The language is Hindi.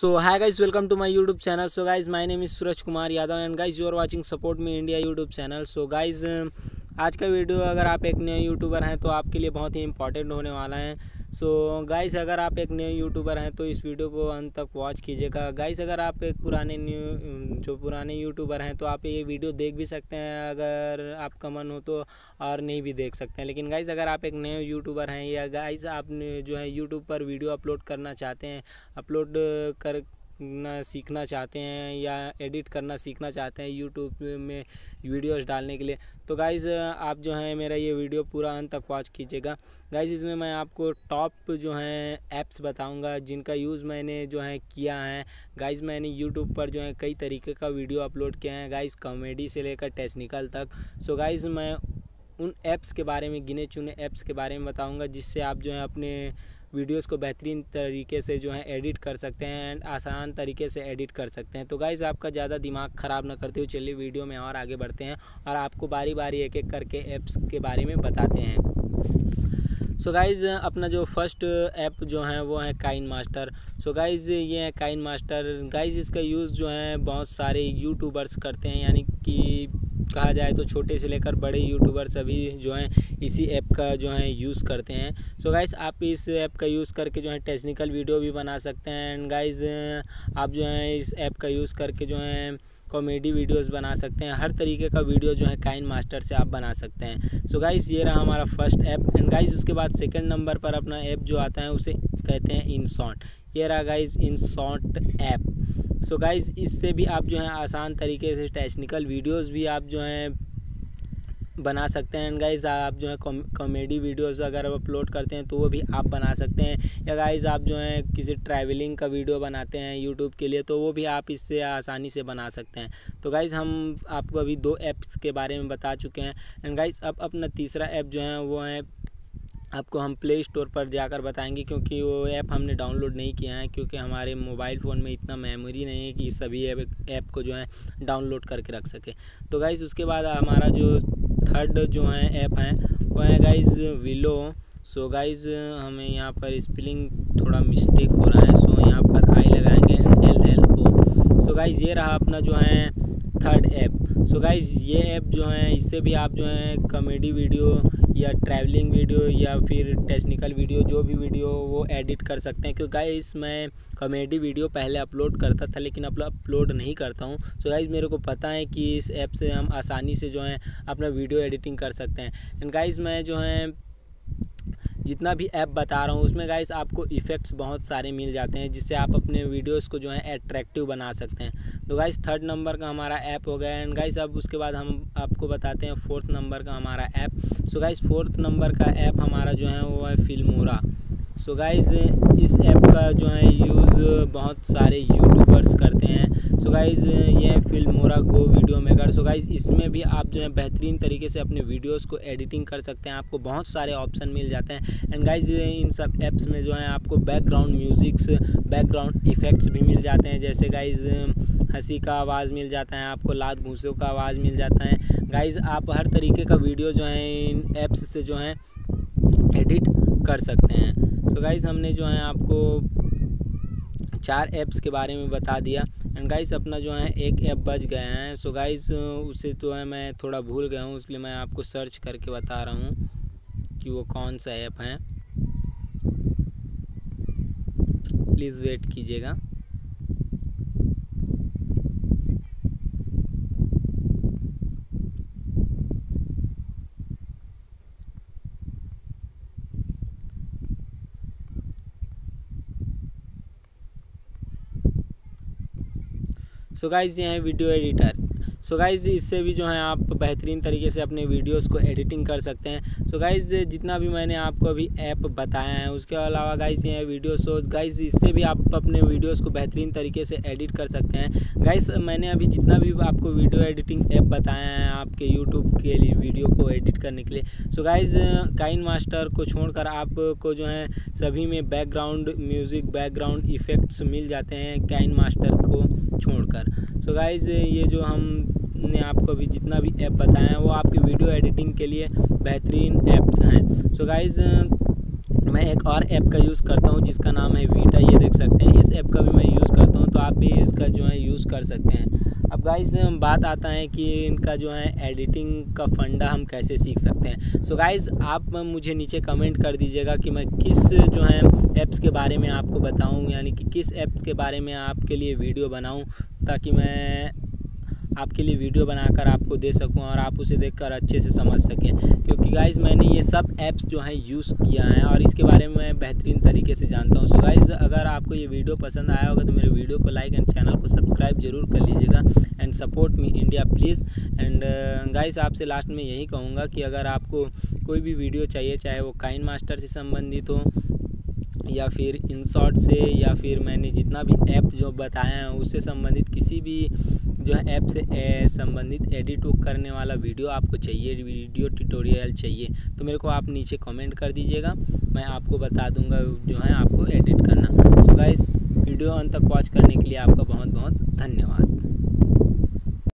So hi guys, welcome to my YouTube channel. So guys, my name is Suraj Kumar Yadav and guys you are watching Support Me India YouTube channel. So guys, आज का वीडियो अगर आप एक नए यूट्यूबर हैं तो आपके लिए बहुत ही इंपॉर्टेंट होने वाला है। सो गाइस, अगर आप एक नए यूट्यूबर हैं तो इस वीडियो को अंत तक वॉच कीजिएगा। गाइस, अगर आप एक पुराने यूट्यूबर हैं तो आप ये वीडियो देख भी सकते हैं अगर आपका मन हो तो, और नहीं भी देख सकते हैं। लेकिन गाइस, अगर आप एक नए यूट्यूबर हैं या गाइस आप जो है यूट्यूब पर वीडियो अपलोड करना चाहते हैं, अपलोड करना सीखना चाहते हैं या एडिट करना सीखना चाहते हैं यूट्यूब में वीडियोस डालने के लिए, तो गाइज़ आप जो है मेरा ये वीडियो पूरा अंत तक वॉच कीजिएगा। गाइज़, इसमें मैं आपको टॉप जो है ऐप्स बताऊंगा जिनका यूज़ मैंने जो है किया है। गाइज़, मैंने यूट्यूब पर जो है कई तरीके का वीडियो अपलोड किया है गाइज़, कॉमेडी से लेकर टेक्निकल तक। सो गाइज़, मैं उन ऐप्स के बारे में, गिने चुने ऐप्स के बारे में बताऊँगा जिससे आप जो है अपने वीडियोस को बेहतरीन तरीके से जो है एडिट कर सकते हैं एंड आसान तरीके से एडिट कर सकते हैं। तो गाइज़, आपका ज़्यादा दिमाग ख़राब ना करते हुए चलिए वीडियो में और आगे बढ़ते हैं और आपको बारी बारी एक एक करके ऐप्स के बारे में बताते हैं। सो गाइज़, अपना जो फर्स्ट ऐप जो है वो है काइनमास्टर। सो गाइज़, ये है काइनमास्टर। गाइज़, इसका यूज़ जो है बहुत सारे यूट्यूबर्स करते हैं, यानी कि कहा जाए तो छोटे से लेकर बड़े यूट्यूबर सभी जो हैं इसी ऐप का जो है यूज़ करते हैं। सो गाइज़, आप इस ऐप का यूज़ करके जो है टेक्निकल वीडियो भी बना सकते हैं एंड गाइज़ आप जो है इस ऐप का यूज़ करके जो है कॉमेडी वीडियोस बना सकते हैं। हर तरीके का वीडियो जो है काइनमास्टर से आप बना सकते हैं। सो गाइज़, ये रहा हमारा फर्स्ट ऐप एंड गाइज़ उसके बाद सेकंड नंबर पर अपना ऐप जो आता है उसे कहते हैं इनशॉट। ये रहा guys InShot app. So guys, इससे भी आप जो है आसान तरीके से टेक्निकल वीडियोस भी आप जो हैं बना सकते हैं। गाइज़, आप जो है कॉमेडी वीडियोस अगर अपलोड करते हैं तो वो भी आप बना सकते हैं, या गाइज़ आप जो है किसी ट्रैवलिंग का वीडियो बनाते हैं यूट्यूब के लिए तो वो भी आप इससे आसानी से बना सकते हैं। तो गाइज़, हम आपको अभी 2 ऐप्स के बारे में बता चुके हैं एंड गाइज़ अब अपना तीसरा ऐप जो है वो है आपको हम प्ले स्टोर पर जाकर बताएंगे, क्योंकि वो ऐप हमने डाउनलोड नहीं किया है, क्योंकि हमारे मोबाइल फ़ोन में इतना मेमोरी नहीं है कि सभी ऐप को जो है डाउनलोड करके रख सके। तो गाइज़, उसके बाद हमारा जो थर्ड जो है ऐप है वो है गाइज़ विलो। सो गाइज़, हमें यहाँ पर स्पेलिंग थोड़ा मिस्टेक हो रहा है, सो यहाँ पर आई लगाएंगे LLO। सो गाइज़, ये रहा अपना जो है थर्ड ऐप। सो गाइज़, ये ऐप जो है इससे भी आप जो है कॉमेडी वीडियो या ट्रैवलिंग वीडियो या फिर टेक्निकल वीडियो जो भी वीडियो वो एडिट कर सकते हैं। क्योंकि गाइज़ मैं कॉमेडी वीडियो पहले अपलोड करता था लेकिन अब अपलोड नहीं करता हूँ। सो गाइज़, मेरे को पता है कि इस ऐप से हम आसानी से जो है अपना वीडियो एडिटिंग कर सकते हैं एंड गाइज़ मैं जो है जितना भी ऐप बता रहा हूँ उसमें गाइज़ आपको इफ़ेक्ट्स बहुत सारे मिल जाते हैं जिससे आप अपने वीडियोस को जो है अट्रैक्टिव बना सकते हैं। तो गाइज़, थर्ड नंबर का हमारा ऐप हो गया एंड गाइज़ अब उसके बाद हम आपको बताते हैं फोर्थ नंबर का हमारा app. So guys, fourth number का ऐप हमारा जो है वो है फिल्मोरा। सो गाइज़, इस ऐप का जो है यूज़ बहुत सारे यूट्यूबर्स करते हैं। सो गाइज़, ये है Filmora Go video maker. So guys, इसमें भी आप जो है बेहतरीन तरीके से अपने वीडियोस को एडिटिंग कर सकते हैं। आपको बहुत सारे ऑप्शन मिल जाते हैं एंड गाइज़ इन सब ऐप्स में जो है आपको बैकग्राउंड म्यूज़िक्स, बैकग्राउंड इफ़ेक्ट्स भी मिल जाते हैं। जैसे गाइज़ हंसी का आवाज़ मिल जाता है, आपको लात घूंसों का आवाज़ मिल जाता है। गाइज़, आप हर तरीके का वीडियो जो है इन ऐप्स से जो है एडिट कर सकते हैं। तो गाइज़, हमने जो है आपको 4 ऐप्स के बारे में बता दिया एंड गाइज़ अपना जो है एक ऐप बच गया है। सो गाइज़, उसे तो है मैं थोड़ा भूल गया हूँ, इसलिए मैं आपको सर्च करके बता रहा हूँ कि वो कौन सा ऐप है। प्लीज़ वेट कीजिएगा। सो गाइज़, ये है वीडियो एडिटर। सो गाइज़, इससे भी जो है आप बेहतरीन तरीके से अपने वीडियोस को एडिटिंग कर सकते हैं। सो गाइज़, जितना भी मैंने आपको अभी ऐप बताया है उसके अलावा गाइज़ ये है वीडियो। सो गाइज़, इससे भी आप अपने वीडियोस को बेहतरीन तरीके से एडिट कर सकते हैं। गाइज़, मैंने अभी जितना भी आपको वीडियो एडिटिंग ऐप बताया है आपके यूट्यूब के लिए वीडियो को एडिट करने के लिए, सो गाइज़ काइनमास्टर को छोड़कर आपको जो है सभी में बैकग्राउंड म्यूज़िक, बैकग्राउंड इफ़ेक्ट्स मिल जाते हैं काइनमास्टर को छोड़कर। सो गाइज़, ये जो हमने आपको अभी जितना भी ऐप बताया है वो आपकी वीडियो एडिटिंग के लिए बेहतरीन ऐप्स हैं। सो गाइज़, मैं एक और ऐप का यूज़ करता हूँ जिसका नाम है वीटा। ये देख सकते हैं, इस ऐप का भी मैं यूज़ करता हूँ आप भी इसका जो है यूज़ कर सकते हैं। अब गाइज़ बात आता है कि इनका जो है एडिटिंग का फंडा हम कैसे सीख सकते हैं। सो गाइज़ आप मुझे नीचे कमेंट कर दीजिएगा कि मैं किस जो है ऐप्स के बारे में आपको बताऊं, यानी कि किस ऐप्स के बारे में आपके लिए वीडियो बनाऊं, ताकि मैं आपके लिए वीडियो बनाकर आपको दे सकूं और आप उसे देखकर अच्छे से समझ सकें। क्योंकि गाइज़ मैंने ये सब ऐप्स जो हैं यूज़ किया है और इसके बारे में मैं बेहतरीन तरीके से जानता हूं। सो गाइज़ अगर आपको ये वीडियो पसंद आया होगा तो मेरे वीडियो को लाइक एंड चैनल को सब्सक्राइब जरूर कर लीजिएगा and support me India please. And guys आपसे लास्ट में यही कहूँगा कि अगर आपको कोई भी वीडियो चाहिए, चाहे वो काइन मास्टर से संबंधित हो या फिर InShot से या फिर मैंने जितना भी ऐप जो बताया है उससे संबंधित किसी भी जो है ऐप से संबंधित एडिट करने वाला वीडियो आपको चाहिए, वीडियो ट्यूटोरियल चाहिए, तो मेरे को आप नीचे कमेंट कर दीजिएगा, मैं आपको बता दूंगा जो है आपको एडिट करना। सो गाइस वीडियो अंत तक वॉच करने के लिए आपका बहुत बहुत धन्यवाद।